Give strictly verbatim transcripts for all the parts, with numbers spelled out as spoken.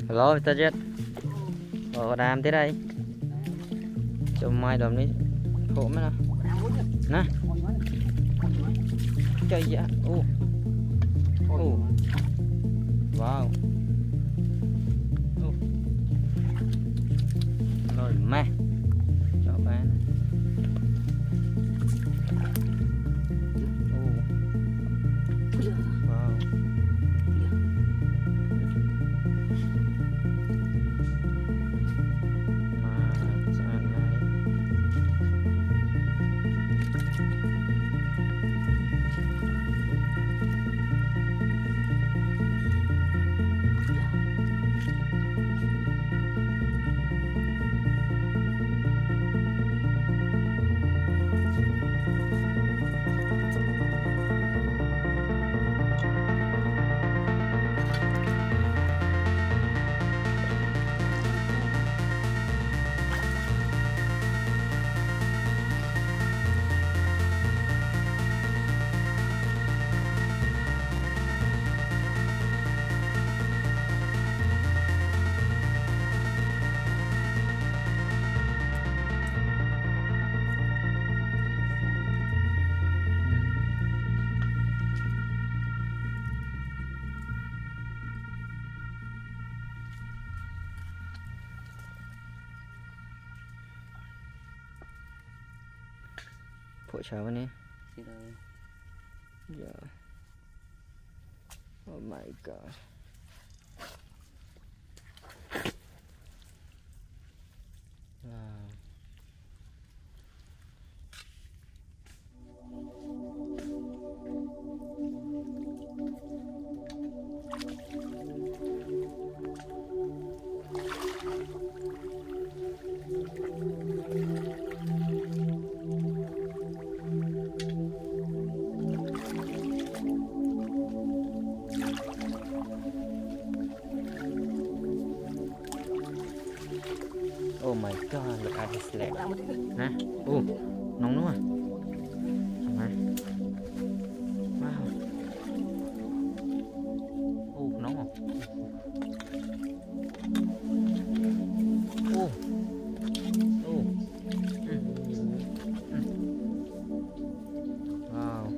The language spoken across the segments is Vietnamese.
Hello, ta chết. Ờ, đam tới đây. Cho mai đầm đi. Khổ mấy nè. Nè. Chơi gì á? Ô. Ô. Wow. Ô. Rồi ma. Cho ba nè. Ô. Wow. Phụ cháu bên này. Yeah. Oh my god. Wow. Oh my god, look at his leg. Nè, ô, nóng đúng không? Nè. Wow. Ô, nóng không? Ô. Ô. Ừ. Ừ. Wow.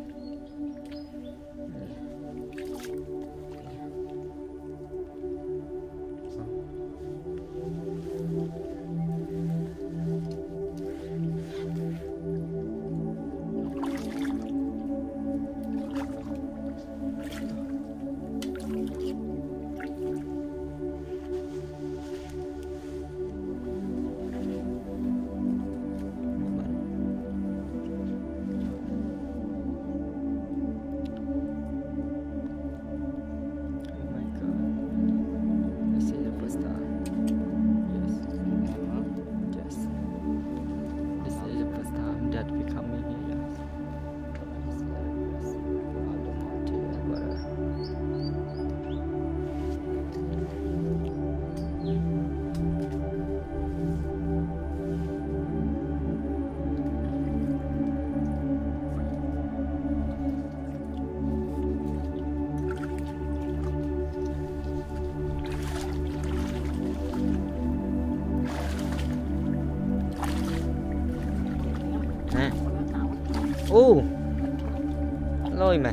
Nè. Ô. Lôi mà.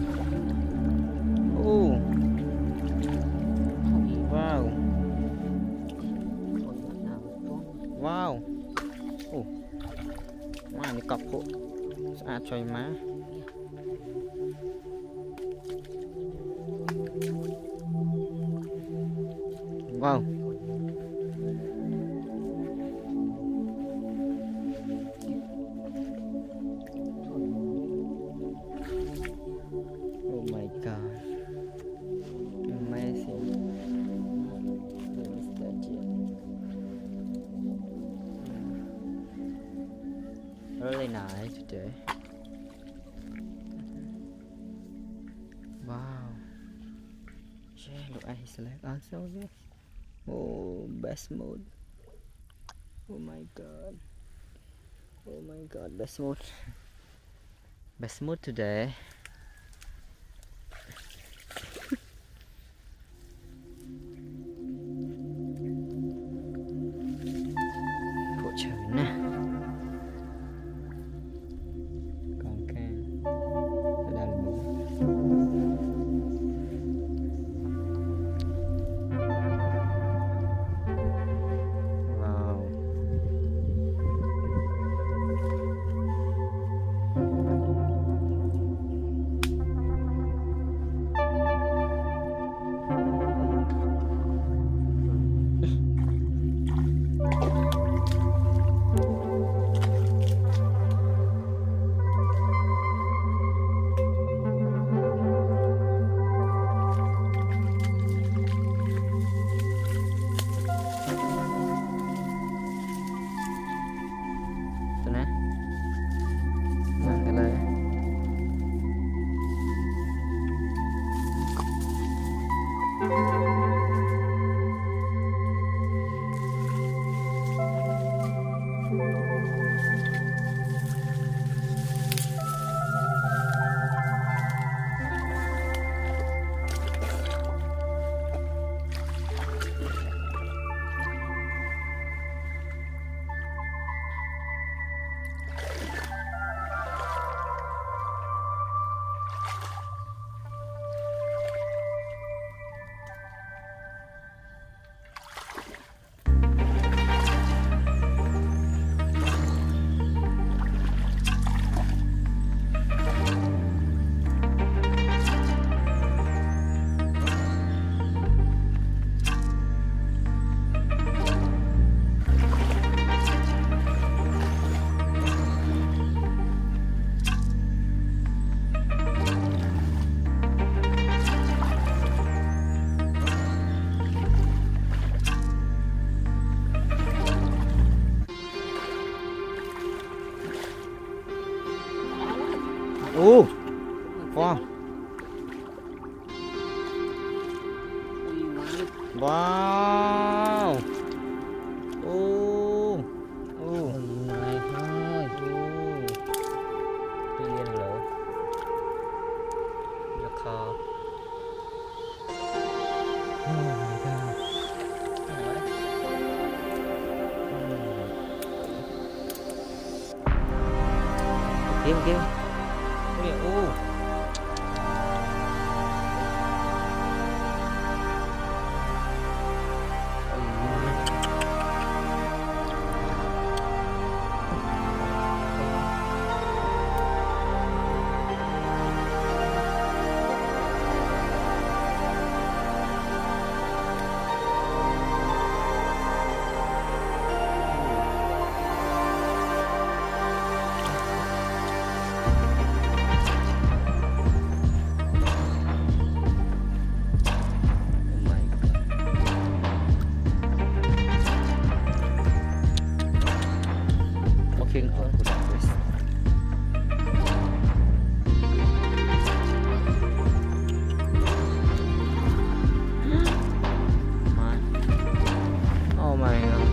Ô. Wow. Wow. Ô. Má này cọc hộ. À trời má. Wow. Oh my god. Amazing. Where is that yet? Really nice today. Wow. Yeah, look at his leg also. Yes. Oh, best mode. Oh my god. Oh my god, best mode. Best mode today. Wow. Ô. Ô. Này thôi. Ô. Tiên lỗ. Giật kho. Oh my god. Kêu kêu. Ôi ô. King hơn của đảo West. Oh my god.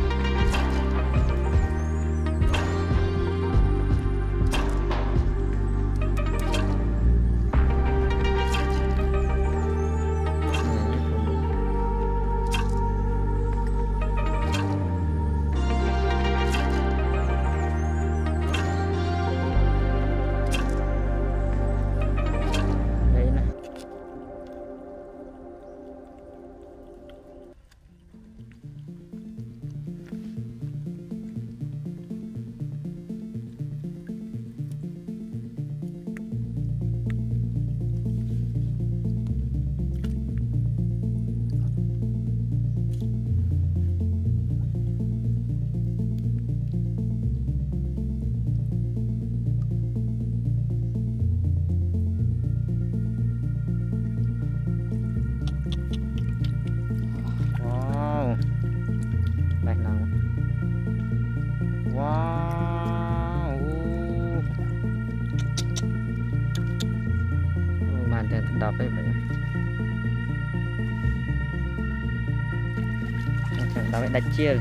Đọc ấy vậy. Đọc ấy đặt chia.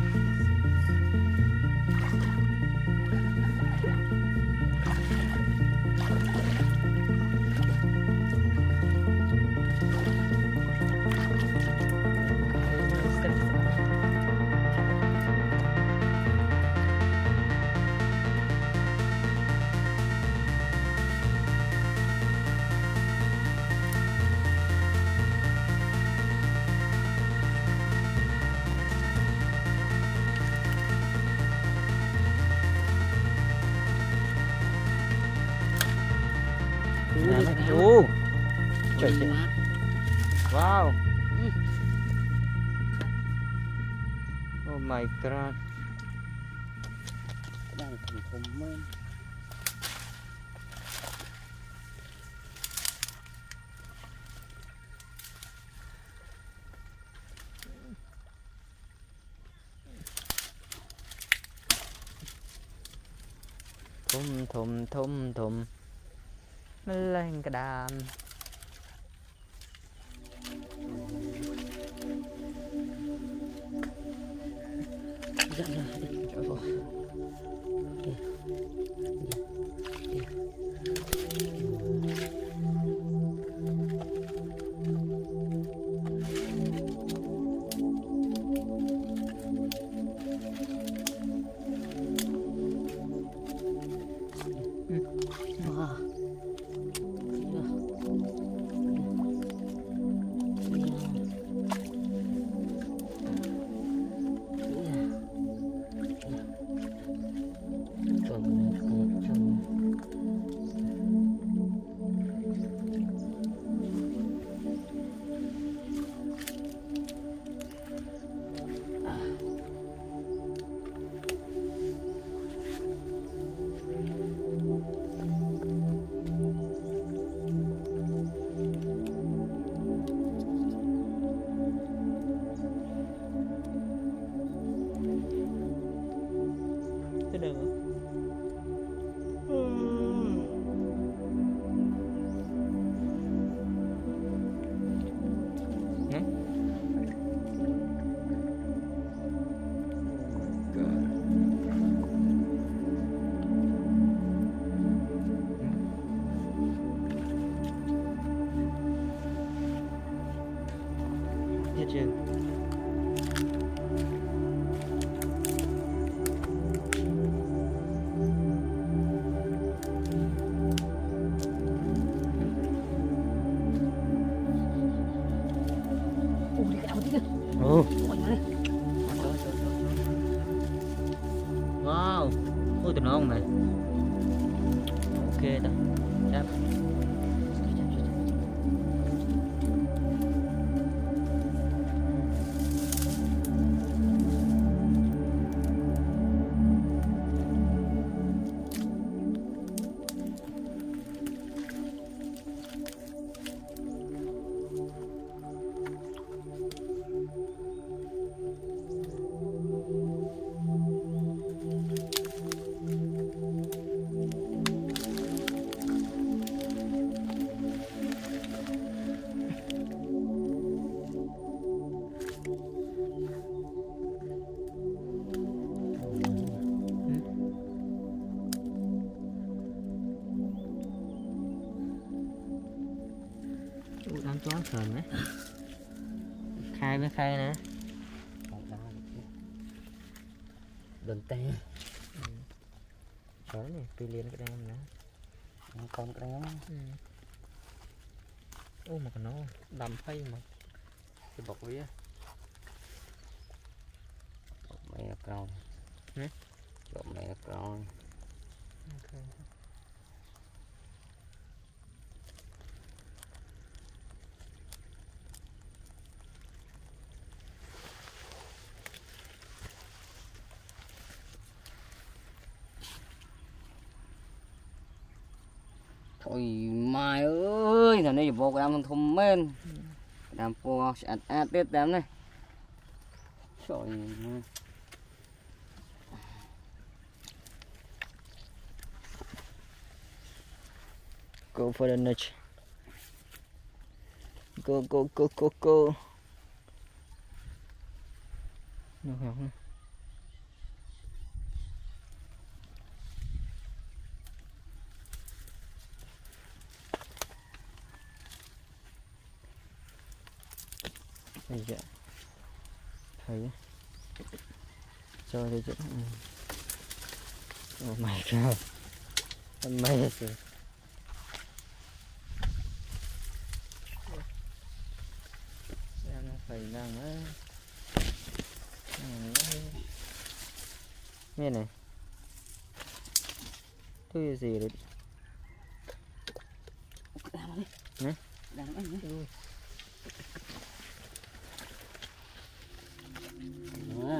Ô, trời ơi. Wow. Oh my god. Đang thùng thùng lên. Thum thum thum thum lên cái đàn. Dặn ra đi cho vô. Wow. hết trơn. Ui, đi cái đầu tí kìa. Ồ. Ôi mà đi. Wow. Ôi tụi nó không mày. Ok ta. Chắp. Ủa, đang chó sờn đấy. Khai với khai nè. Đừng té. Chó này, pi liên cái đem nữa. Con cái đó. Ừ. Ô mà nó đầm phay mà. Cái bọc vía. Mày là con. Hả? Trộm mày là con. Okay. Thôi mai ơi, thằng này vô cái đám thùng men. Đám po sạch át tiết đám này. Trời ơi. Go for the niche. Go go go go go. Được không? Đây dạ. Thấy cho đây chứ. Oh my god. Amazing. Nó phải đang á. Nghe này. Thứ gì đấy? Nè. Đang ăn nhé. À.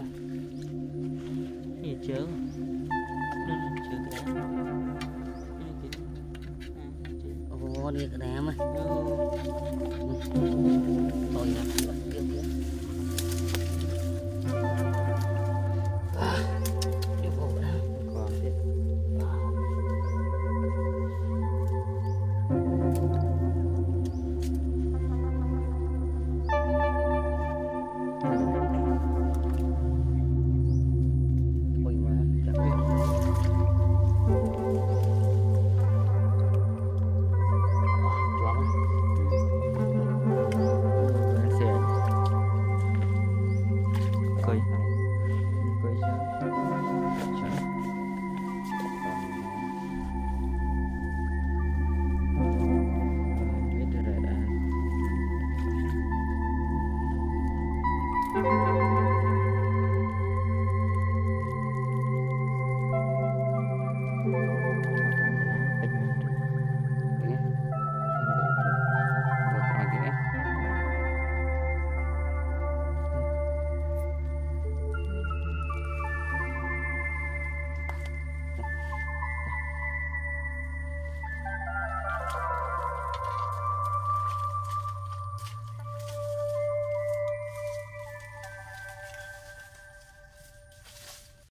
Gì chớ? Chớ cái đá. Ồ, đi cái đám á. Oh. Thôi nha.